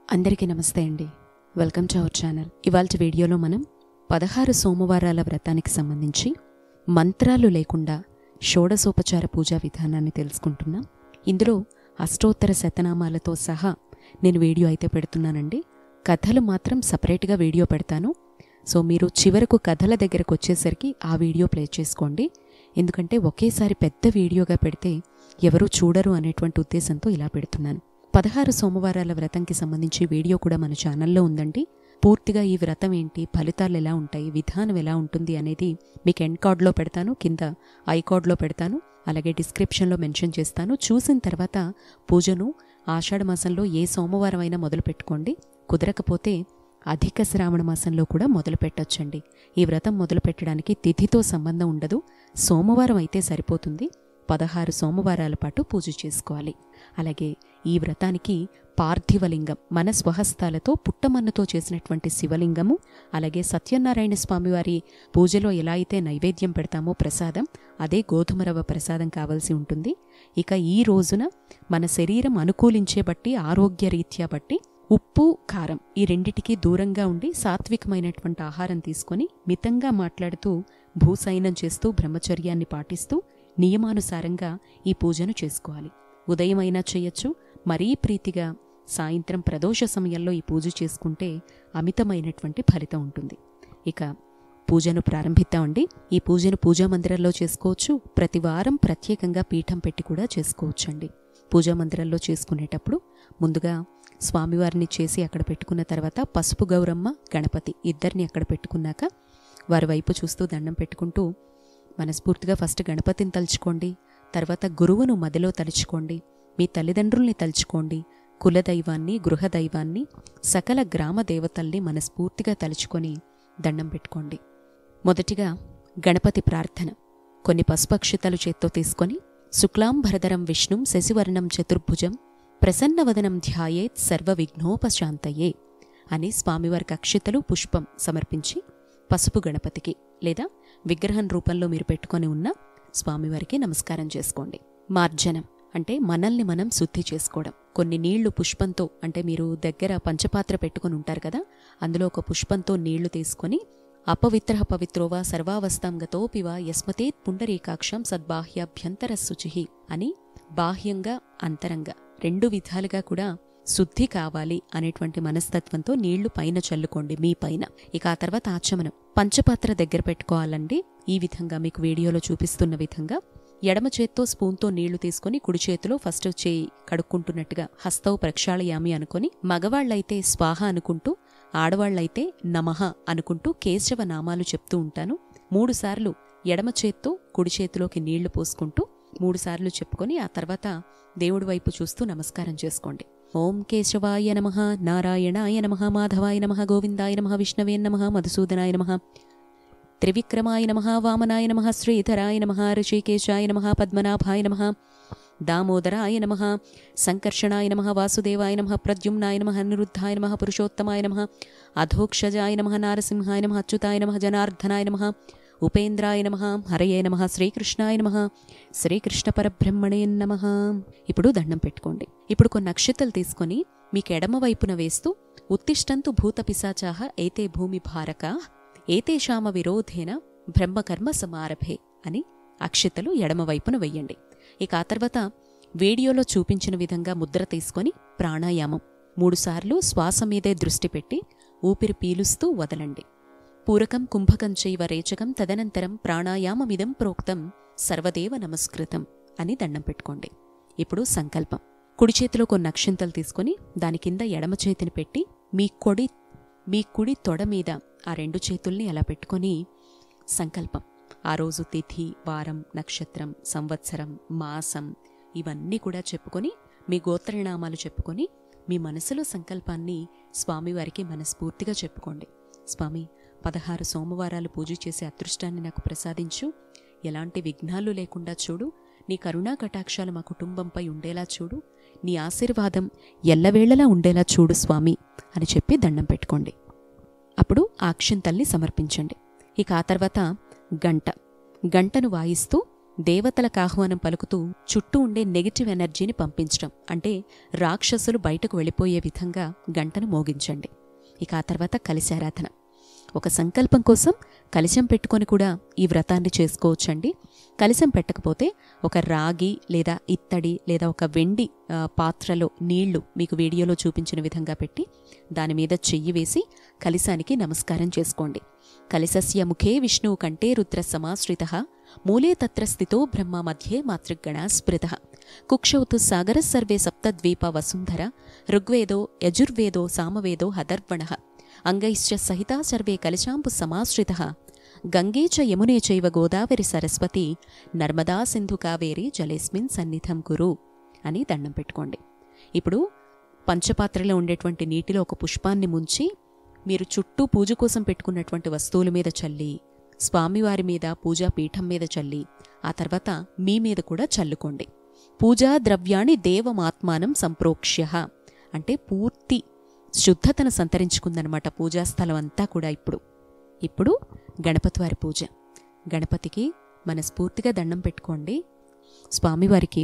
అందరికీ నమస్తే అండి. Welcome to our channel. ఇవాల్టి వీడియోలో మనం 16 సోమవారాల వ్రతానికి సంబంధించి మంత్రాలు లేకుండా షోడశోపచార పూజా విధానాన్ని తెలుసుకుంటున్నాం. ఇందులో అష్టోత్తర శతనామాలతో సహా నేను వీడియో అయితే పెడుతున్నానండి. కథలు మాత్రం సపరేట్గా వీడియో పెడతాను. సో మీరు చివరకు కథల దగ్గరకు వచ్చేసరికి ఆ వీడియో ప్లే చేసుకోండి. ఎందుకంటే ఒకేసారి పెద్ద వీడియోగా పెడితే ఎవరూ చూడరు అనేటువంటి ఉద్దేశంతో ఇలా పెడుతున్నాను. 16 సోమవారాల వ్రతంకి సంబంధించి వీడియో కూడా మన ఛానల్లో ఉందండి. పూర్తిగా ఈ వ్రతం ఏంటి, ఫలితాలు ఎలా ఉంటాయి, విధానం ఎలా ఉంటుంది అనేది మీకు ఎండ్ కార్డ్లో పెడతాను, కింద ఐ కార్డ్లో పెడతాను, అలాగే డిస్క్రిప్షన్లో మెన్షన్ చేస్తాను. చూసిన తర్వాత పూజను ఆషాఢ మాసంలో ఏ సోమవారం అయినా మొదలు పెట్టుకోండి. కుదరకపోతే అధిక శ్రావణ మాసంలో కూడా మొదలు పెట్టొచ్చండి. ఈ వ్రతం మొదలు పెట్టడానికి తిథితో సంబంధం ఉండదు. సోమవారం అయితే సరిపోతుంది. 16 సోమవారాల పాటు పూజ చేసుకోవాలి. అలాగే ఈ వ్రతానికి పార్థివలింగం, మన స్వహస్తాలతో పుట్టమన్నుతో చేసినటువంటి శివలింగము, అలాగే సత్యనారాయణ స్వామివారి పూజలో ఎలా అయితే నైవేద్యం పెడతామో ప్రసాదం, అదే గోధుమ రవ్వ ప్రసాదం కావాల్సి ఉంటుంది. ఇక ఈ రోజున మన శరీరం అనుకూలించే బట్టి, ఆరోగ్యరీత్యా బట్టి ఉప్పు, కారం ఈ రెండిటికీ దూరంగా ఉండి సాత్వికమైనటువంటి ఆహారం తీసుకొని మితంగా మాట్లాడుతూ, భూసైనం చేస్తూ, బ్రహ్మచర్యాన్ని పాటిస్తూ నియమానుసారంగా ఈ పూజను చేసుకోవాలి. ఉదయమైనా చేయొచ్చు, మరీ ప్రీతిగా సాయంత్రం ప్రదోష సమయంలో ఈ పూజ చేసుకుంటే అమితమైనటువంటి ఫలితం ఉంటుంది. ఇక పూజను ప్రారంభిద్దామండి. ఈ పూజను పూజా మందిరంలో చేసుకోవచ్చు. ప్రతి వారం ప్రత్యేకంగా పీఠం పెట్టి కూడా చేసుకోవచ్చండి. పూజా మందిరంలో చేసుకునేటప్పుడు ముందుగా స్వామివారిని చేసి అక్కడ పెట్టుకున్న తర్వాత పసుపు గౌరమ్మ, గణపతి ఇద్దరిని అక్కడ పెట్టుకున్నాక వారి వైపు చూస్తూ దండం పెట్టుకుంటూ మనస్ఫూర్తిగా ఫస్ట్ గణపతిని తలుచుకోండి. తర్వాత గురువును మదిలో తలుచుకోండి. మీ తల్లిదండ్రుల్ని తలుచుకోండి. కులదైవాన్ని, గృహదైవాన్ని, సకల గ్రామ దేవతల్ని మనస్ఫూర్తిగా తలుచుకొని దండం పెట్టుకోండి. మొదటిగా గణపతి ప్రార్థన. కొన్ని పసుపక్షితలు చేత్తో తీసుకొని శుక్లాంబరధరం విష్ణుం శశివర్ణం చతుర్భుజం ప్రసన్నవదనం ధ్యాయేత్ సర్వ విఘ్నోపశాంతయే అని స్వామివారికి అక్షితలు, పుష్పం సమర్పించి పసుపు గణపతికి లేదా విగ్రహం రూపంలో మీరు పెట్టుకొని ఉన్న స్వామివారికి నమస్కారం చేసుకోండి. మార్జనం అంటే మనల్ని మనం శుద్ధి చేసుకోవడం. కొన్ని నీళ్లు పుష్పంతో, అంటే మీరు దగ్గర పంచపాత్ర పెట్టుకొని ఉంటారు కదా, అందులో ఒక పుష్పంతో నీళ్లు తీసుకొని అపవిత్ర పవిత్రోవా సర్వావస్థాం గతోపివా యస్మతేత్ పుండరీకాక్షం సద్బాహ్యాభ్యంతర శుచిహి అని బాహ్యంగా, అంతరంగా రెండు విధాలుగా కూడా శుద్ధి కావాలి అనేటువంటి మనస్తత్వంతో నీళ్లు పైన చల్లుకోండి, మీ పైన. ఇక ఆ తర్వాత ఆచమనం. పంచపాత్ర దగ్గర పెట్టుకోవాలండి. ఈ విధంగా మీకు వీడియోలో చూపిస్తున్న విధంగా ఎడమ చేత్తో స్పూన్తో నీళ్లు తీసుకుని కుడి చేతిలో ఫస్ట్ చేయి కడుక్కుంటున్నట్టుగా హస్తవు ప్రక్షాళయామి అనుకొని, మగవాళ్లైతే స్వాహ అనుకుంటూ, ఆడవాళ్లైతే నమః అనుకుంటూ కేశవ నామాలు చెప్తూ ఉంటాను. 3 సార్లు ఎడమ చేత్తో కుడి చేతిలోకి నీళ్లు పోసుకుంటూ 3 సార్లు చెప్పుకొని ఆ తర్వాత దేవుడి వైపు చూస్తూ నమస్కారం చేసుకోండి. ఓం కేశవాయ నమః, నారాయణాయ నమః, మాధవాయ నమః, గోవిందాయ నమః, విష్ణవే నమః, మధుసూదనాయ నమః, త్రివిక్రమాయ నమః, వామనాయ నమః, శ్రీధరాయ నమః, ఋషికేశాయ నమః, పద్మనాభాయ నమః, దామోదరాయ నమః, సంకర్షణాయ నమః, వాసుదేవాయ నమః, ప్రద్యుమ్నాయ నమః, అనిరుద్ధాయ నమః, పురుషోత్తమాయ నమః, అధోక్షజాయ నమః, నారసింహాయ నమః, అచ్యుతాయ నమః, జనార్దనాయ నమః, ఉపేంద్రాయ నమః, హరయే నమః, శ్రీకృష్ణాయ నమః, శ్రీకృష్ణ పరబ్రహ్మణే నమః. ఇప్పుడు దండం పెట్టుకోండి. ఇప్పుడు కొన్ని అక్షతలు తీసుకొని మీకు ఎడమ వైపున వేస్తూ ఉత్తిష్టంతు భూత పిశాచాః ఏతే భూమి భారకా ఏతేషామ విరోధేన బ్రహ్మకర్మ సమారభే అని అక్షతలు ఎడమ వైపున వెయ్యండి. ఇక ఆ తర్వాత వీడియోలో చూపించిన విధంగా ముద్ర తీసుకొని ప్రాణాయామం 3 సార్లు శ్వాస మీదే దృష్టి పెట్టి ఊపిరి పీలుస్తూ వదలండి. పూరకం కుంభకం చైవ రేచకం తదనంతరం ప్రాణాయామమిదం ప్రోక్తం సర్వదేవ నమస్కృతం అని దండం పెట్టుకోండి. ఇప్పుడు సంకల్పం. కుడి చేతిలో కొన్ని అక్షింతలు తీసుకొని దాని కింద ఎడమ చేతిని పెట్టి మీ కుడి తొడ మీద ఆ 2 చేతుల్ని అలా పెట్టుకొని సంకల్పం. ఆ రోజు తిథి, వారం, నక్షత్రం, సంవత్సరం, మాసం ఇవన్నీ కూడా చెప్పుకొని మీ గోత్రనామాలు చెప్పుకొని మీ మనసులో సంకల్పాన్ని స్వామివారికి మనస్ఫూర్తిగా చెప్పుకోండి. స్వామి, 16 సోమవారాలు పూజ చేసే అదృష్టాన్ని నాకు ప్రసాదించు. ఎలాంటి విఘ్నాలు లేకుండా చూడు. నీ కరుణా కటాక్షాలు మా కుటుంబంపై ఉండేలా చూడు. నీ ఆశీర్వాదం ఎల్లవేళలా ఉండేలా చూడు స్వామి అని చెప్పి దండం పెట్టుకోండి. అప్పుడు ఆ అక్షింతల్ని సమర్పించండి. ఇక ఆ తర్వాత గంటను వాయిస్తూ దేవతలకు ఆహ్వానం పలుకుతూ చుట్టూ ఉండే నెగిటివ్ ఎనర్జీని పంపించడం, అంటే రాక్షసులు బయటకు వెళ్ళిపోయే విధంగా గంటను మోగించండి. ఇక ఆ తర్వాత కలశారాధన. ఒక సంకల్పం కోసం కలశం పెట్టుకొని కూడా ఈ వ్రతాన్ని చేసుకోవచ్చండి. కలశం పెట్టకపోతే ఒక రాగి లేదా ఇత్తడి లేదా ఒక వెండి పాత్రలో నీళ్లు మీకు వీడియోలో చూపించిన విధంగా పెట్టి దాని మీద చెయ్యి వేసి కలశానికి నమస్కారం చేసుకోండి. కలశస్య ముఖే విష్ణువు కంటే రుద్ర సమాశ్రితః మూలే తత్ర స్థితో బ్రహ్మ మధ్యే మాతృగణ స్మృతః కుక్షౌతు సాగర సర్వే సప్తద్వీప వసుంధర ఋగ్వేదో యజుర్వేదో సామవేదో హదర్వణః అంగైశ్చ సహితా సర్వే కలశాంబు సమాశ్రితః గంగే చ యమునే చైవ గోదావరి సరస్వతి నర్మదా సింధు కావేరి జలేస్మిన్ సన్నిధం కురు అని దండం పెట్టుకోండి. ఇప్పుడు పంచపాత్రలో ఉండేటువంటి నీటిలో ఒక పుష్పాన్ని ముంచి మీరు చుట్టూ పూజ కోసం పెట్టుకున్నటువంటి వస్తువుల మీద చల్లి, స్వామివారి మీద పూజా పీఠం మీద చల్లి, ఆ తర్వాత మీ మీద కూడా చల్లుకోండి. పూజా ద్రవ్యాన్ని దేవమాత్మానం సంప్రోక్ష్య అంటే పూర్తి శుద్ధతను సంతరించుకుందనమాట పూజాస్థలం అంతా కూడా. ఇప్పుడు గణపతివారి పూజ. గణపతికి మనస్ఫూర్తిగా దండం పెట్టుకోండి. స్వామివారికి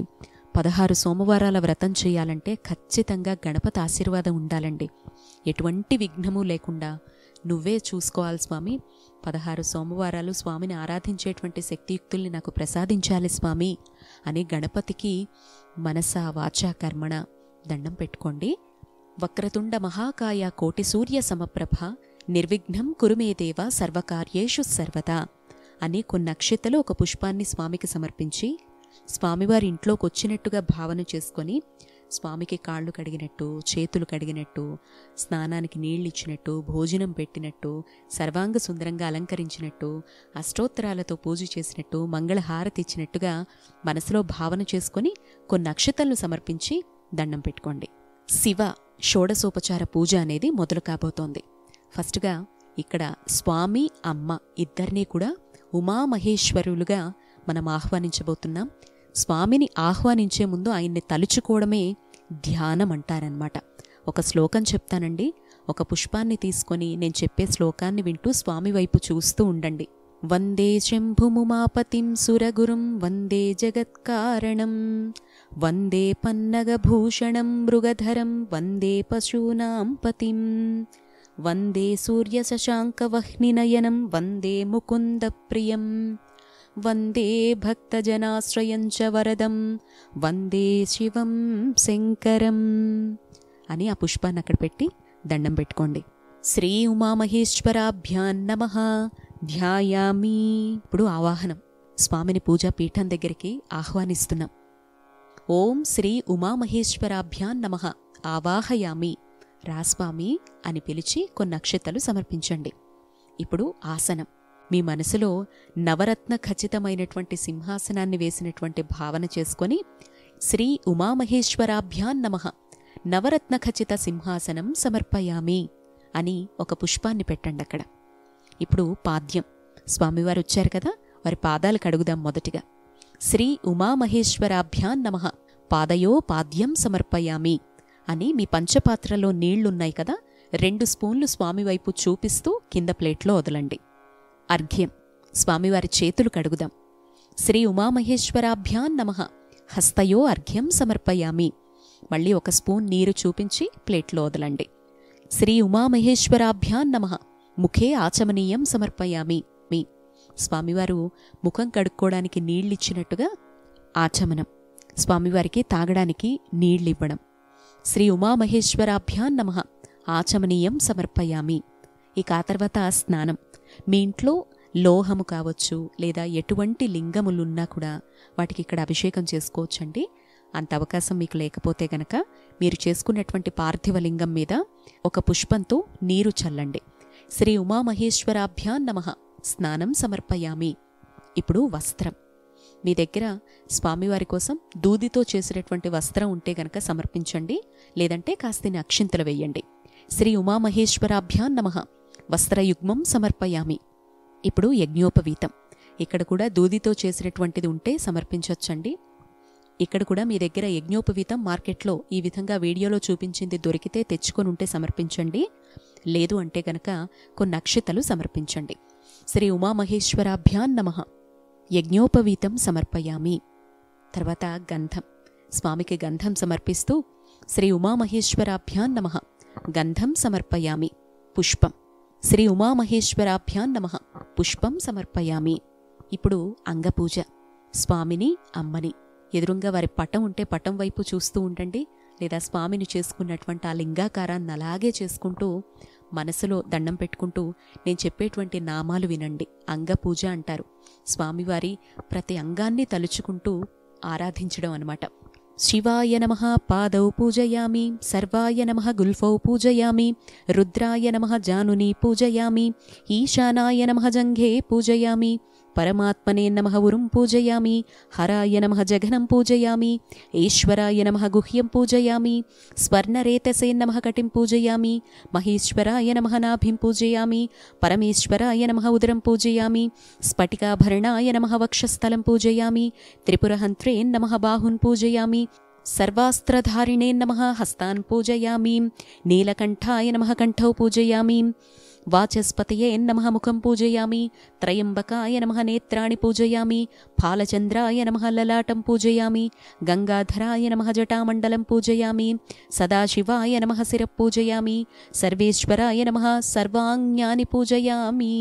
16 సోమవారాల వ్రతం చేయాలంటే ఖచ్చితంగా గణపతి ఆశీర్వాదం ఉండాలండి. ఎటువంటి విఘ్నము లేకుండా నువ్వే చూసుకోవాలి స్వామి, 16 సోమవారాలు స్వామిని ఆరాధించేటువంటి శక్తియుక్తుల్ని నాకు ప్రసాదించాలి స్వామి అని గణపతికి మనస వాచా కర్మణ దండం పెట్టుకోండి. వక్రతుండ మహాకాయ కోటి సూర్య సమప్రభ నిర్విఘ్నం కురుమే దేవ సర్వకార్యేషు సర్వదా అని కొన్ని అక్షతలు ఒక పుష్పాన్ని స్వామికి సమర్పించి స్వామివారి ఇంట్లోకి వచ్చినట్టుగా భావన చేసుకొని స్వామికి కాళ్ళు కడిగినట్టు, చేతులు కడిగినట్టు, స్నానానికి నీళ్ళిచ్చినట్టు, భోజనం పెట్టినట్టు, సర్వాంగ సుందరంగా అలంకరించినట్టు, అష్టోత్తరాలతో పూజ చేసినట్టు, మంగళహారతి ఇచ్చినట్టుగా మనసులో భావన చేసుకొని కొన్ని అక్షతలను సమర్పించి దండం పెట్టుకోండి. శివ షోడశోపచార పూజ అనేది మొదలు కాబోతోంది. ఫస్ట్గా ఇక్కడ స్వామి అమ్మ ఇద్దరినీ కూడా ఉమామహేశ్వరులుగా మనం ఆహ్వానించబోతున్నాం. స్వామిని ఆహ్వానించే ముందు ఆయన్ని తలుచుకోవడమే ధ్యానం అంటారనమాట. ఒక శ్లోకం చెప్తానండి. ఒక పుష్పాన్ని తీసుకొని నేను చెప్పే శ్లోకాన్ని వింటూ స్వామి వైపు చూస్తూ ఉండండి. వందే శంభుముమాపతిం సురగురుం వందే జగత్కారణం వందే పన్నగభూషణం మృగధరం వందే పశూనాం పతిం వందే సూర్యశశాంకవహ్నినయనం వందే ముకుందప్రియం వందే భక్తజనాశ్రయం చ వరదం వందే శివం శంకరం అని ఆ పుష్పాన్ని అక్కడ పెట్టి దండం పెట్టుకోండి. శ్రీ ఉమామహేశ్వరాభ్యాం నమః ధ్యాయామి. ఇప్పుడు ఆవాహనం. స్వామిని పూజా పీఠం దగ్గరికి ఆహ్వానిస్తున్నాం. ఓం శ్రీ ఉమామహేశ్వరాభ్యాం నమః ఆవాహయామి. రాస్వామి అని పిలిచి కొన్ని అక్షతలు సమర్పించండి. ఇప్పుడు ఆసనం. మీ మనసులో నవరత్న ఖచ్చితమైనటువంటి సింహాసనాన్ని వేసినటువంటి భావన చేసుకొని శ్రీ ఉమామహేశ్వరాభ్యాం నమః నవరత్న ఖచ్చిత సింహాసనం సమర్పయామి అని ఒక పుష్పాన్ని పెట్టండి అక్కడ. ఇప్పుడు పాద్యం. స్వామివారు వచ్చారు కదా, వారి పాదాలు కడుగుదాం. మొదటిగా శ్రీ ఉమామహేశ్వరాభ్యాం నమః పాదయో పాద్యం సమర్పయామి అని మీ పంచపాత్రలో నీళ్లున్నాయి కదా, 2 స్పూన్లు స్వామివైపు చూపిస్తూ కింద ప్లేట్లో వదలండి. అర్ఘ్యం. స్వామివారి చేతులు కడుగుదాం. శ్రీ ఉమామహేశ్వరాభ్యాం నమః హస్తయో అర్ఘ్యం సమర్పయామి. మళ్ళీ 1 స్పూన్ నీరు చూపించి ప్లేట్లో వదలండి. శ్రీ ఉమామహేశ్వరాభ్యాం నమః ముఖే ఆచమనీయం సమర్పయామి. మీ స్వామివారు ముఖం కడుక్కోవడానికి నీళ్ళిచ్చినట్టుగా ఆచమనం, స్వామివారికి తాగడానికి నీళ్ళివ్వడం. శ్రీ ఉమామహేశ్వరాభ్యాం నమః ఆచమనీయం సమర్పయామి. ఇక ఆ తర్వాత స్నానం. మీ ఇంట్లో లోహము కావచ్చు లేదా ఎటువంటి లింగములున్నా కూడా వాటికి ఇక్కడ అభిషేకం చేసుకోవచ్చండి. అంత అవకాశం మీకు లేకపోతే గనక మీరు చేసుకున్నటువంటి పార్థివ లింగం మీద ఒక పుష్పంతో నీరు చల్లండి. శ్రీ ఉమామహేశ్వరాభ్యాం నమః స్నానం సమర్పయామి. ఇప్పుడు వస్త్రం. మీ దగ్గర స్వామివారి కోసం దూదితో చేసినటువంటి వస్త్రం ఉంటే గనక సమర్పించండి, లేదంటే కాస్తిని అక్షింతలు వెయ్యండి. శ్రీ ఉమామహేశ్వరాభ్యాం నమః వస్త్రయుగ్మం సమర్పయామి. ఇప్పుడు యజ్ఞోపవీతం. ఇక్కడ కూడా దూదితో చేసినటువంటిది ఉంటే సమర్పించవచ్చండి. ఇక్కడ కూడా మీ దగ్గర యజ్ఞోపవీతం మార్కెట్లో ఈ విధంగా వీడియోలో చూపించింది దొరికితే తెచ్చుకొని ఉంటే సమర్పించండి. లేదు అంటే గనక కొన్ని అక్షతలు సమర్పించండి. శ్రీ ఉమామహేశ్వరాభ్యాం నమః యజ్ఞోపవీతం సమర్పయామి. తర్వాత గంధం, స్వామికి గంధం సమర్పిస్తూ శ్రీ ఉమామహేశ్వరాభ్యాం నమః గంధం సమర్పయామి. పుష్పం, శ్రీ ఉమామహేశ్వరాభ్యాం నమః పుష్పం సమర్పయామి. ఇప్పుడు అంగపూజ. స్వామిని, అమ్మని ఎదురుంగా వారి పటం ఉంటే పటం వైపు చూస్తూ ఉండండి, లేదా స్వామిని చేసుకున్నటువంటి ఆ లింగాకారాన్ని అలాగే చేసుకుంటూ మనసులో దండం పెట్టుకుంటూ నేను చెప్పేటువంటి నామాలు వినండి. అంగపూజ అంటారు. స్వామివారి ప్రతి అంగాన్ని తలుచుకుంటూ ఆరాధించడం అన్నమాట. శివాయ నమః పాదౌ పూజయామి, సర్వాయ నమః గుల్ఫౌ పూజయామి, రుద్రాయ నమః జానుని పూజయామి, ఈశానాయ నమః జంఘే పూజయామి, పరమాత్మనే నమః ఉరుం పూజయామి, హరాయ నమః జఘనం పూజయామి, ఈశ్వరాయ నమః గుహ్యం పూజయామి, స్వర్ణరేతసే నమః కటిం పూజయామి, మహేశ్వరాయ నమః నాభిం పూజయామి, పరమేశ్వరాయ నమః ఉదరం పూజయామి, స్ఫటికాభరణాయ నమః వక్షస్థలం పూజయామి, త్రిపురహంత్రే నమః బాహున్ పూజయామి, సర్వాస్త్రధారిణే నమః హస్తాన్ పూజయామి, నీలకంఠాయ నమః కంఠౌ పూజయామి, వాచస్పతయే నమః ముఖం పూజయామి, త్రయంబకాయ నమః నేత్రాణి పూజయామి, ఫాలచంద్రాయ నమః లలాటం పూజయామి, గంగాధరాయ నమః జటామండలం పూజయామి, సదాశివాయ నమః శిర పూజయామి, సర్వేశ్వరాయ నమః సర్వాంగాని పూజయామి.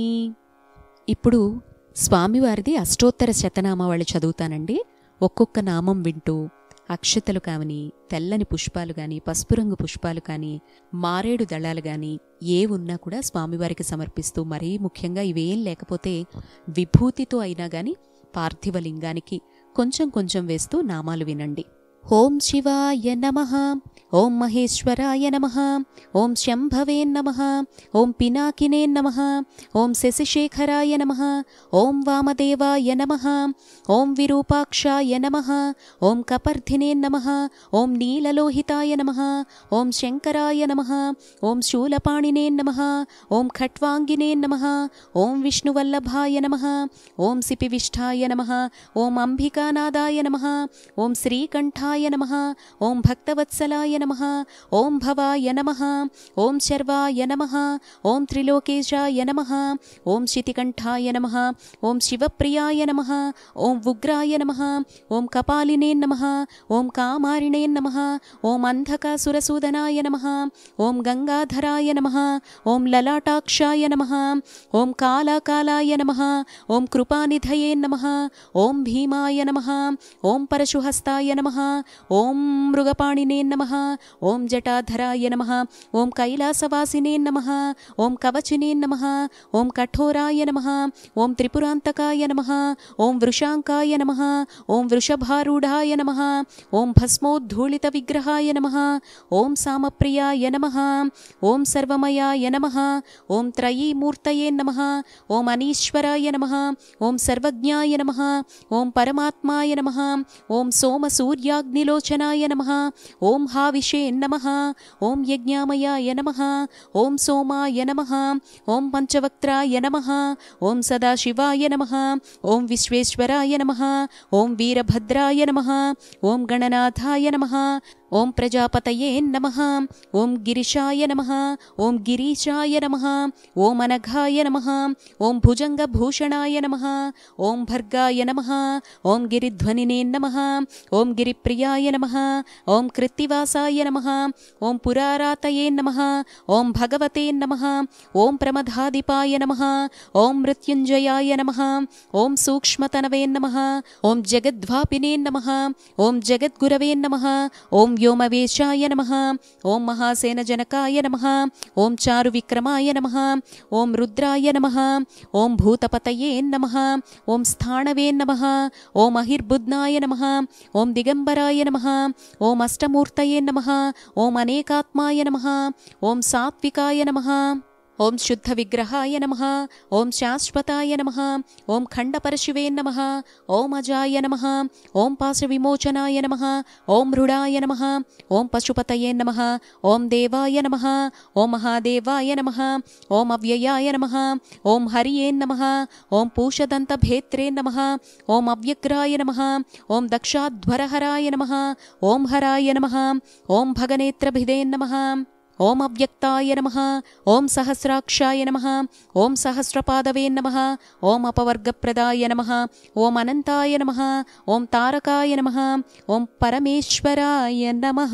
ఇప్పుడు స్వామివారిది అష్టోత్తర శతనామావళి చదువుతానండి. ఒక్కొక్క నామం వింటూ అక్షతలు కాని, తెల్లని పుష్పాలు కానీ, పసుపు రంగు పుష్పాలు కానీ, మారేడు దళాలు కానీ ఏ ఉన్నా కూడా స్వామివారికి సమర్పిస్తూ, మరీ ముఖ్యంగా ఇవేం లేకపోతే విభూతితో అయినా కానీ పార్థివలింగానికి కొంచెం కొంచెం వేస్తూ నామాలు వినండి. ఓం శివాయ నమః, ఓం మహేశ్వరాయ నమః, ఓం శంభవే నమః, ఓం పినాకినే నమః, ఓం శశిశేఖరాయ నమః, ఓం వామదేవాయ నమః, ఓం విరూపాక్షాయ నమః, ఓం కపర్ధినే నమః, ఓం నీలలోహితాయ నమః, ఓం శంకరాయ నమః, ఓం శూలపాణినే నమః, ఓం ఖట్వాంగినే నమః, ఓం విష్ణువల్లభాయ నమః, ఓం సిపివిష్ఠాయ నమః, ఓం అంబికానాదాయ నమః, ఓం శ్రీకంఠాయ నమః, ఓం భక్తవత్సలాయ నమః, ఓం భవాయ నమః, ఓం శర్వాయ నమః, ఓం త్రిలోకేశాయ నమః, ఓం శితికంఠాయ నమః, ఓం శివప్రియాయ నమః, ఓం ఉగ్రాయ నమః, ఓం కపాలినే నమః, ఓం కామారిణే నమః, ఓం అంధకాసురసూదనాయ నమః, ఓం గంగాధరాయ నమః, ఓం లలాటాక్షాయ నమః, ఓం కాలాకాలాయ నమః, ఓం కృపానిధయే నమః, ఓం భీమాయ నమః, ఓం పరశుహస్తాయ నమః, ఓం మృగపాణినే నమః, ఓం జటాధరాయ నమః, ఓం కైలాసవాసినే నమః, ఓం కవచినే నమః, ఓం కఠోరాయ నమః, ఓం త్రిపురాంతకాయ నమః, ఓం వృషాంకాయ నమః, ఓం వృషభారూఢాయ నమః, ఓం భస్మోద్ధూళిత విగ్రహాయ నమః, ఓం సామప్రియాయ నమః, ఓం సర్వమయాయ నమః, ఓం త్రయీమూర్తయే నమః, ఓం అనీశ్వరాయ నమః, ఓం సర్వజ్ఞాయ నమః, ఓం పరమాత్మాయ నమః, ఓం సోమసూర్యాగ్నిలోచనాయ నమః, ఓం హావిషే నమః, ఓం యజ్ఞామయాయ నమః, ఓం సోమాయ నమః, ఓం పంచవక్త్రాయ నమః, ఓం సదాశివాయ నమః, ఓం విశ్వేశ్వరాయ నమః, ఓం వీరభద్రాయ నమః, ఓం గణనాథాయ నమః, ఓం ప్రజాపతయే నమః, ఓం గిరిశాయ నమః, ఓం గిరీశాయ నమః, ఓం అనఘాయ నమః, ఓం భుజంగభూషణాయ నమః, ఓం భర్గాయ నమః, ఓం గిరిధ్వనినే నమః, ఓం గిరిప్రియాయ నమః, ఓం కృత్తివాసాయ నమః, ఓం పురారాతయే నమః, ఓం భగవతే నమః, ఓం ప్రమదాధిపాయ నమః, ఓం మృత్యుంజయాయ నమః, ఓం సూక్ష్మతనవే నమః, ఓం జగద్వాపినే నమః, ఓం జగద్గురవే నమః, ఓం వ్యోమవేశాయ నమః, ఓం మహాసేనజనకాయ నమః, ఓం చారువిక్రమాయ నమః, ఓం రుద్రాయ నమః, ఓం భూతపతయే నమః, ఓం స్థాణవే నమః, ఓం అహిర్బుధ్నాయ నమః, ఓం దిగంబరాయ నమః, ఓం అష్టమూర్తయే నమః, ఓం అనేకాత్మాయ నమః, ఓం సాత్వికాయ నమః, ఓం శుద్ధ విగ్రహాయ నమః, ఓం శాశ్వతాయ నమః, ఓం ఖండపరశివే నమః, ఓం అజాయ నమః, ఓం పాశవిమోచనాయ నమః, ఓం మృడాయ నమః, ఓం పశుపతయే నమః, ఓం దేవాయ నమః, ఓం మహాదేవాయ నమః, ఓం అవ్యయాయ నమః, ఓం హరియే నమః, ఓం పూషదంతభేత్రే నమః, ఓం అవ్యగ్రాయ నమః, ఓం దక్షాధ్వరహరాయ నమః, ఓం హరాయ నమః, ఓం భగనేత్రభిదే నమః, ఓం అవ్యక్తాయ నమః, ఓం సహస్రాక్షాయ నమః, ఓం సహస్రపాదవే నమః, ఓం అపవర్గప్రదాయ నమః, ఓం అనంతాయ నమః, ఓం తారకాయ నమః, ఓం పరమేశ్వరాయ నమః.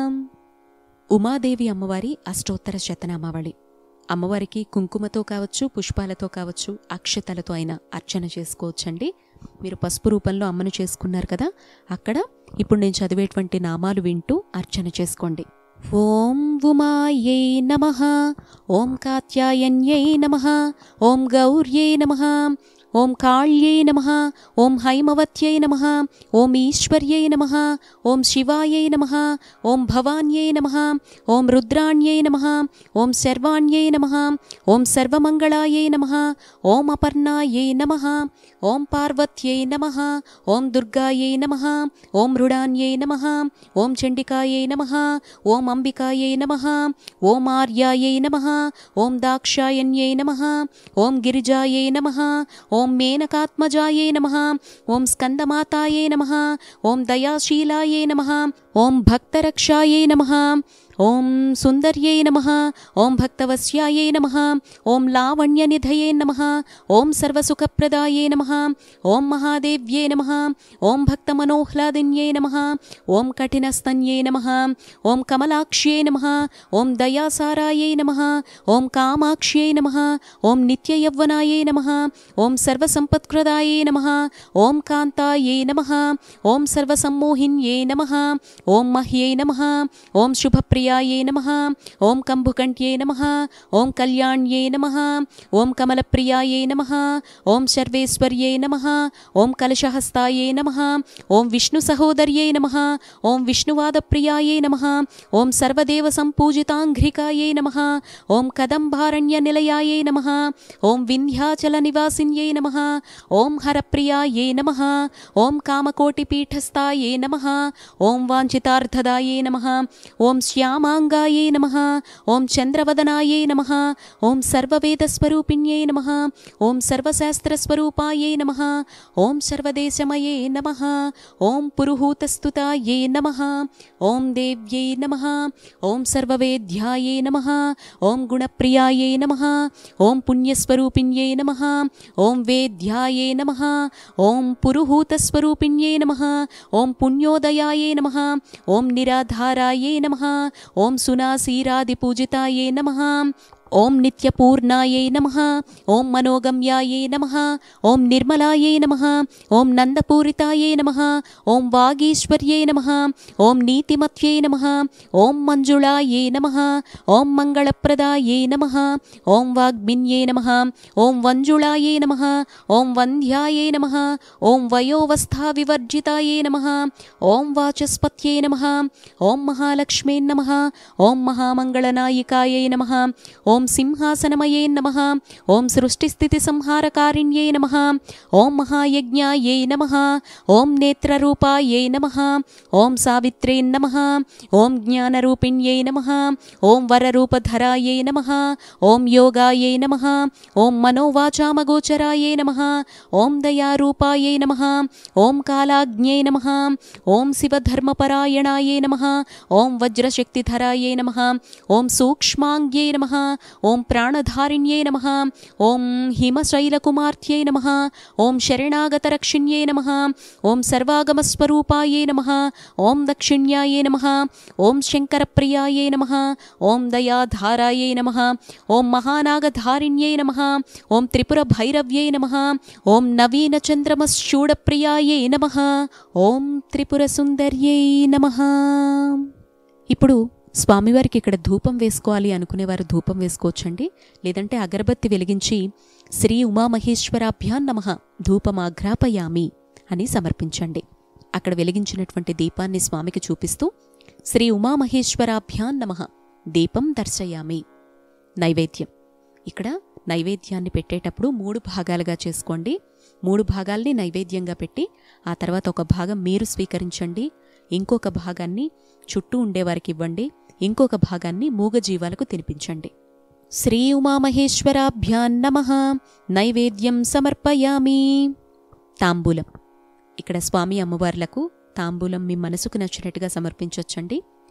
ఉమాదేవి అమ్మవారి అష్టోత్తర శతనామావళి. అమ్మవారికి కుంకుమతో కావచ్చు, పుష్పాలతో కావచ్చు, అక్షతలతో అయినా అర్చన చేసుకోవచ్చండి. మీరు పసుపు రూపంలో అమ్మను చేసుకున్నారు కదా, అక్కడ ఇప్పుడు నేను చదివేటువంటి నామాలు వింటూ అర్చన చేసుకోండి. ఓం ఉమాయై నమః, ఓం కాత్యాయన్యై నమః, ఓం గౌర్యై నమః, ఓం కాళ్యై నమః, ఓం హైమవత్యై నమః, ఓం ఈశ్వర్యై నమః, ఓం శివాయై నమః, ఓం భవాన్యై నమః, ఓం రుద్రాణ్యై నమః, ఓం శర్వాణ్యై నమః, ఓం సర్వమంగళాయై నమః, ఓం అపర్ణాయై నమః, ఓం పార్వత్యై నమః, ఓం దుర్గాయై నమః, ఓం మృడాన్యై నమః, ఓం చండికాయై నమః, ఓం అంబికాయై నమః, ఓం ఆర్యాయై నమః, ఓం దాక్షాయన్యై నమః, ఓం గిరిజాయై నమః, ఓం మేనకాత్మజాయై నమః, ఓం స్కందమాతాయై నమః, ఓం దయాశీలాయై నమః, ఓం భక్తరక్షాయై నమః, ఓం సుందర్యై నమః, ఓం భక్తవశ్యాయై నమః, ఓం లావణ్యనిధయే నమః, ఓం సర్వసుఖప్రదాయే నమః, ఓం మహాదేవ్యై నమః, ఓం భక్తమనోహ్లాదిన్యై నమః, ఓం కఠినస్తన్యై నమః, ఓం కమలాక్ష్యై నమః, ఓం దయాసారాయై నమః, ఓం కామాక్ష్యై నమః, ఓం నిత్యయవ్వనాయై నమః, ఓం సర్వసంపత్ప్రదాయై నమః, ఓం కాంతాయై నమః, ఓం సర్వసమ్మోహిన్యై నమః, ఓం మహ్యై నమః, ఓం శుభప్రియాయై నమః, ఓం కంభుకంఠ్యై నమః, ఓం కళ్యాణ్యై నమః, ఓం కమలప్రియాయై నమః, ఓం సర్వేశ్వర్యై నమః, ఓం కలశహస్తాయై నమః, ఓం విష్ణు సహోదర్యై నమః, ఓం విష్ణువాదప్రియాయై నమః, ఓం సర్వదేవ సంపూజితాంఘ్రికాయై నమః, ఓం కదంబారణ్యనిలయాయై నమః, ఓం వింధ్యాచల నివాసిన్యై నమః, ఓం హరప్రియాయై నమః, ఓం కామకోటిపీఠస్థాయై నమః, ఓం వాంఛితార్థదాయై నమః, ఓం శ్యామాంగాయై నమః, ఓం చంద్రవదనాయై నమః, ఓం సర్వవేదస్వరూపిణ్యై నమః, ఓం సర్వశాస్త్రస్వరూపాయై నమః, ఓం సర్వదేశమయే నమః, ఓం పురుహూతస్తుతాయై నమః, ఓం దేవ్యై నమః, ఓం సర్వవేద్యాయై నమః, ఓం గుణప్రియాయై నమః, ఓం పుణ్యస్వరూపిణ్యై నమః, ఓం వేద్యాయై నమః, ఓం పురుహూతస్వరూపిణ్యై నమః, ఓం పుణ్యోదయాయై నమః, ఓం నిరాధారాయై నమః, ఓం సునాసీరాదిపూజితాయై నమః, ఓం నిత్యపూర్ణాయై నమః, ఓం మనోగమ్యాయై నమః, ఓం నిర్మలాయై నమః, ఓం నందపూరితాయై నమః, ఓం వాగీశ్వర్యై నమః, ఓం నీతిమత్యై నమః, ఓం మంజుళాయై నమః, ఓం మంగళప్రదాయై నమః, ఓం వాగ్మిన్యై నమః, ఓం వంజుళాయై నమః, ఓం వంధ్యాయై నమః, ఓం వయోవస్థావివర్జితాయై నమః, ఓం వాచస్పత్యై నమః, ఓం మహాలక్ష్మీ నమః, ఓం మహామంగళనాయికాయై నమః, ఓం సింహాసనమయే నమః, ఓం సృష్టిస్థితి సంహారకారిణ్యై నమః, ఓం మహాయజ్ఞాయై నమః, ఓం నేత్రరూపాయై నమః, ఓం సావిత్రే నమః, ఓం జ్ఞానరూపిణ్యై నమః, ఓం వరరూపధరాయై నమః, ఓం యోగాయై నమః, ఓం మనోవాచామగోచరాయై నమః, ఓం దయారూపాయై నమః, ఓం కాలాజ్ఞై నమః, ఓం శివధర్మపరాయణాయై నమః, ఓం వజ్రశక్తిధరాయై నమః, ఓం సూక్ష్మాంగ్యై నమః, ఓం ప్రాణధారిణ్యై నమః, ఓం హిమశైలకుమార్త్యై నమః, ఓం శరణాగతరక్షిణ్యై నమః, ఓం సర్వాగమస్వరూపాయై నమః, ఓం దక్షిణ్యాయై నమః, ఓం శంకరప్రియాయై నమః, ఓం దయాధారాయై నమః, ఓం మహానాగధారిణ్యై నమః, ఓం త్రిపురభైరవ్యై నమః, ఓం నవీనచంద్రమశూడప్రియాయై నమః, ఓం త్రిపురసుందర్యై నమః. ఇప్పుడు స్వామివారికి ఇక్కడ ధూపం వేసుకోవాలి అనుకునేవారు ధూపం వేసుకోవచ్చండి. లేదంటే అగరబత్తి వెలిగించి శ్రీ ఉమామహేశ్వరాభ్యాం నమః ధూపమాఘ్రాపయామి అని సమర్పించండి. అక్కడ వెలిగించినటువంటి దీపాన్ని స్వామికి చూపిస్తూ శ్రీ ఉమామహేశ్వరాభ్యాం నమః దీపం దర్శయామి. నైవేద్యం. ఇక్కడ నైవేద్యాన్ని పెట్టేటప్పుడు 3 భాగాలుగా చేసుకోండి. 3 భాగాల్ని నైవేద్యంగా పెట్టి ఆ తర్వాత ఒక భాగం మీరు స్వీకరించండి, ఇంకొక భాగాన్ని చుట్టూ ఉండేవారికి ఇవ్వండి, ఇంకొక భాగాన్ని మూగజీవాలకు తినిపించండి. శ్రీ ఉమామహేశ్వరాభ్యాం నమః నైవేద్యం సమర్పయామి. తాంబూలం. ఇక్కడ స్వామి అమ్మవార్లకు తాంబూలం మీ మనసుకు నచ్చినట్టుగా సమర్పించవచ్చండి.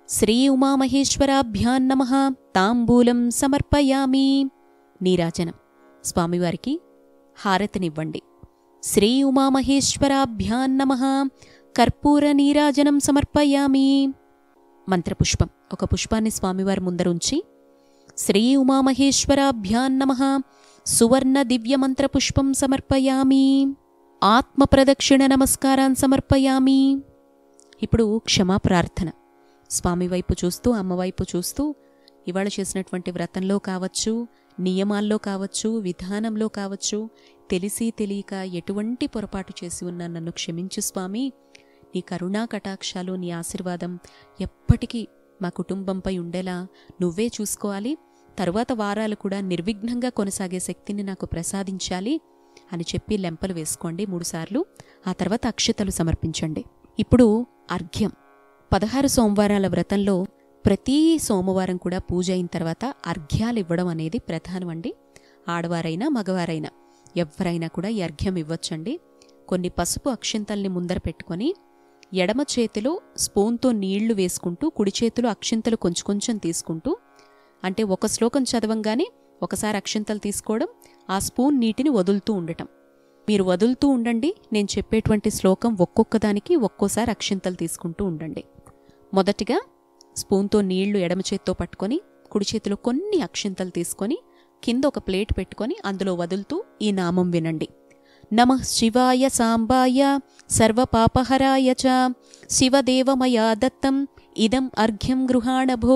శ్రీ ఉమామహేశ్వరాభ్యాం నమః తాంబూలం సమర్పయామి. నీరాజనం. స్వామివారికి హారతినివ్వండి. శ్రీ ఉమామహేశ్వరాభ్యాం నమః కర్పూర నీరాజనం సమర్పయామి. మంత్రపుష్పం. ఒక పుష్పాన్ని స్వామివారి ముందరుంచి శ్రీ ఉమామహేశ్వరాభ్యాం నమః సువర్ణ దివ్య మంత్రపుష్పం సమర్పయామి. ఆత్మప్రదక్షిణ నమస్కారాన్ సమర్పయామి. ఇప్పుడు క్షమాప్రార్థన. స్వామి వైపు చూస్తూ, అమ్మవైపు చూస్తూ, ఇవాళ చేసినటువంటి వ్రతంలో కావచ్చు, నియమాల్లో కావచ్చు, విధానంలో కావచ్చు, తెలిసి తెలియక ఎటువంటి పొరపాటు చేసి ఉన్నా నన్ను క్షమించు స్వామి. నీ కరుణా కటాక్షాలు, నీ ఆశీర్వాదం ఎప్పటికీ మా కుటుంబంపై ఉండేలా నువ్వే చూసుకోవాలి. తరువాత వారాలు కూడా నిర్విఘ్నంగా కొనసాగే శక్తిని నాకు ప్రసాదించాలి అని చెప్పి లెంపలు వేసుకోండి 3 సార్లు. ఆ తర్వాత అక్షతలు సమర్పించండి. ఇప్పుడు అర్ఘ్యం. 16 సోమవారాల వ్రతంలో ప్రతి సోమవారం కూడా పూజ అయిన తర్వాత అర్ఘ్యాలు ఇవ్వడం అనేది ప్రధానం అండి. ఆడవారైనా మగవారైనా ఎవరైనా కూడా ఈ అర్ఘ్యం ఇవ్వచ్చండి. కొన్ని పసుపు అక్షింతల్ని ముందర పెట్టుకొని ఎడమ చేతిలో స్పూన్తో నీళ్లు వేసుకుంటూ, కుడి చేతిలో అక్షింతలు కొంచెం కొంచెం తీసుకుంటూ, అంటే ఒక శ్లోకం చదవంగానే ఒకసారి అక్షింతలు తీసుకోవడం, ఆ స్పూన్ నీటిని వదులుతూ ఉండటం. మీరు వదులుతూ ఉండండి. నేను చెప్పేటువంటి శ్లోకం ఒక్కొక్కదానికి ఒక్కోసారి అక్షింతలు తీసుకుంటూ ఉండండి. మొదటిగా స్పూన్తో నీళ్లు ఎడమ చేత్తో పట్టుకొని, కుడి చేతిలో కొన్ని అక్షింతలు తీసుకొని, కింద ఒక ప్లేట్ పెట్టుకొని అందులో వదులుతూ ఈ నామం వినండి. నమః శివాయ సాంబాయ సర్వపాపహరాయ చ శివదేవమయా దత్తం ఇదం అర్ఘ్యం గృహాణభో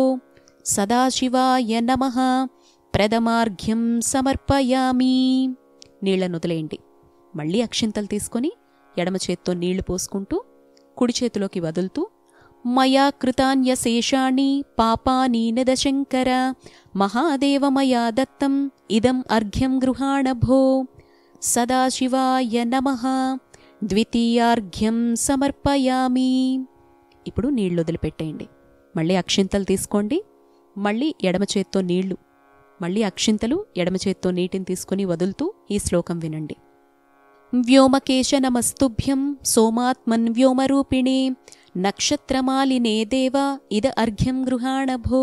సదాశివాయ నమః ప్రథమార్ఘ్యం సమర్పయామి. నీళ్లను వదిలేయండి. మళ్ళీ అక్షింతలు తీసుకొని ఎడమ చేత్తో నీళ్లు పోసుకుంటూ, కుడి చేతిలోకి వదులుతూ మయా కృతాన్యశేషాణి పాపాని నదశంకర మహాదేవమయా దత్తం ఇదం అర్ఘ్యం గృహాణభో సదాశివాయ నమః ద్వితీయార్ఘ్యం సమర్పయామి. ఇప్పుడు నీళ్లు వదిలిపెట్టేయండి. మళ్ళీ అక్షింతలు తీసుకోండి. మళ్ళీ ఎడమ చేత్తో నీళ్లు, మళ్ళీ అక్షింతలు, ఎడమ చేత్తో నీటిని తీసుకుని వదులుతూ ఈ శ్లోకం వినండి. వ్యోమకేశ నమస్తుభ్యం సోమాత్మన్ వ్యోమరూపిణే నక్షత్రమాలినే దేవ ఇద అర్ఘ్యం గృహాణభో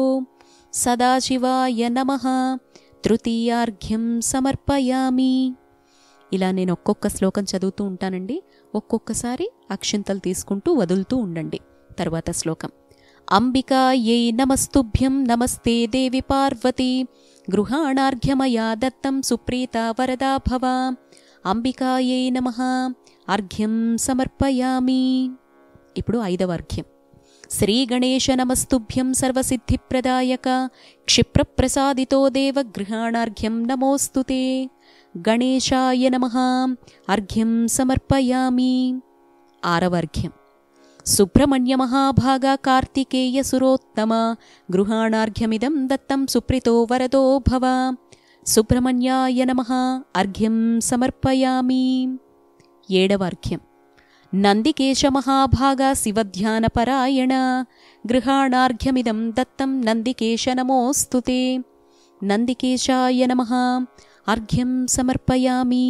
సదాశివాయ నమః తృతీయార్ఘ్యం సమర్పయామి. ఇలా నేను ఒక్కొక్క శ్లోకం చదువుతూ ఉంటానండి. ఒక్కొక్కసారి అక్షింతలు తీసుకుంటూ వదులుతూ ఉండండి. తర్వాత శ్లోకం. అంబికాయై నమస్తుభ్యం నమస్తే దేవి పార్వతీ గృహాణార్ఘ్యమయా దత్తం సుప్రీతా వరదా భవ అంబికాయై నమః అర్ఘ్యం సమర్పయామి. ఇప్పుడు 5వ అర్ఘ్యం. శ్రీ గణేశ నమస్తుభ్యం సర్వసిద్ధిప్రదాయక క్షిప్రప్రసాదితో దేవ గృహాణార్ఘ్యం నమోస్తుతే గణేశాయ నమః అర్ఘ్యం సమర్పయామి. 6వ అర్ఘ్యం. సుబ్రహ్మణ్య మహాభాగ కార్తికేయ సురోత్తమ గృహాణార్ఘ్యమిదం దత్తం సుప్రీతో వరదో భవ సుబ్రహ్మణ్యాయ నమః అర్ఘ్యం సమర్పయామి. 7వ అర్ఘ్యం. నందికేశ మహాభాగ శివధ్యానపరాయణ గృహాణార్ఘ్యమిదం దత్తం నందికేశ నమోస్తుతే నందికేశాయ నమః అర్ఘ్యం సమర్పయామి.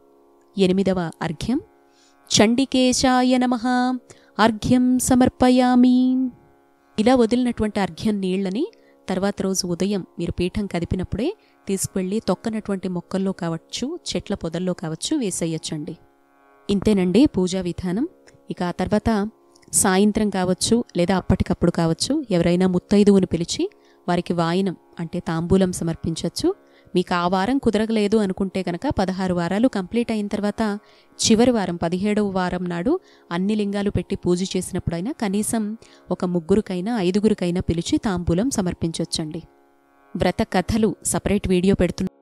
8వ అర్ఘ్యం. చండికేశాయ నమః అర్ఘ్యం సమర్పయామి. ఇలా వదిలినటువంటి అర్ఘ్యం నీళ్లని తర్వాత రోజు ఉదయం మీరు పీఠం కదిపినప్పుడే తీసుకువెళ్ళి తొక్కనటువంటి మొక్కల్లో కావచ్చు, చెట్ల పొదల్లో కావచ్చు వేసేయచ్చండి. ఇంతేనండి పూజా విధానం. ఇక ఆ తర్వాత సాయంత్రం కావచ్చు లేదా అప్పటికప్పుడు కావచ్చు ఎవరైనా ముత్తైదువును పిలిచి వారికి వాయినం అంటే తాంబూలం సమర్పించవచ్చు. మీకు ఆ వారం కుదరగలేదు అనుకుంటే కనుక 16 వారాలు కంప్లీట్ అయిన తర్వాత చివరి వారం 17వ వారం నాడు అన్ని లింగాలు పెట్టి పూజ చేసినప్పుడైనా కనీసం ఒక 3కైనా 5గురికైనా పిలిచి తాంబూలం సమర్పించవచ్చండి. వ్రత కథలు సపరేట్ వీడియో పెడుతున్నా.